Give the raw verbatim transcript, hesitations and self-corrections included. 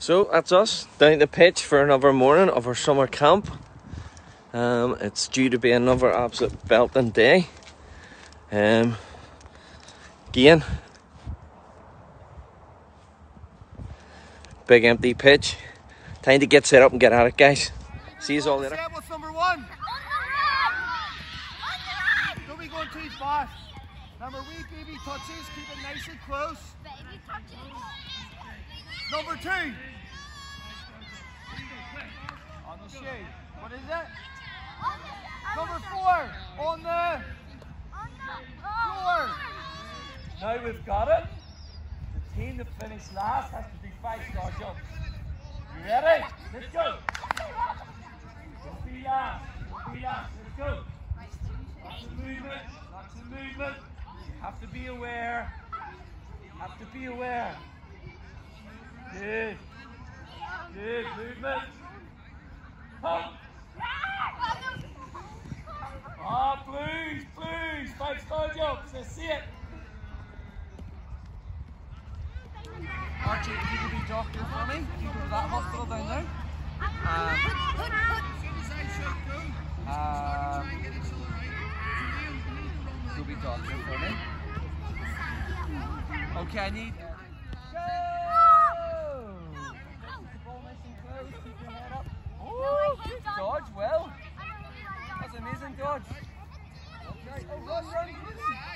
So that's us down the pitch for another morning of our summer camp. Um, it's due to be another absolute belting day. Um, again, big empty pitch. Time to get set up and get at it, guys. See you all later. What's number one? Don't be going too fast. Number wee baby touches, keep it nice and close. Number two. On the shoe. What is it? Number four. On the floor. Now we've got it. The team that finished last has to do five star jumps. You ready? Let's go. Don't be last. Don't be last. Let's go. Lots of movement. Lots of movement. You have to be aware. You have to be aware. Good. Good movement. Pump. Ah, blues, blues. Five star jumps. Let's see it. Archie, if you could be doctor for me, you go to that hospital down there. Um, um, go be doctor for me. Okay, I need. Go! Ball nice and close, keep your head up. Oh, good dodge, well. That's an amazing dodge. Okay, oh, run, run.